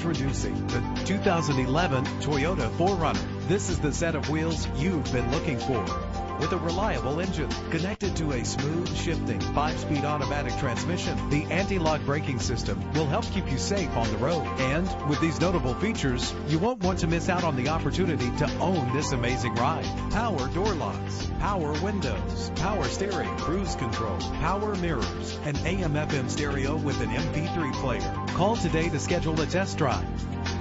Introducing the 2011 Toyota 4Runner. This is the set of wheels you've been looking for. With a reliable engine connected to a smooth shifting 5-speed automatic transmission, the anti-lock braking system will help keep you safe on the road. And with these notable features, you won't want to miss out on the opportunity to own this amazing ride. Power door locks, power windows, power steering, cruise control, power mirrors, an AM/FM stereo with an MP3 player. Call today to schedule a test drive.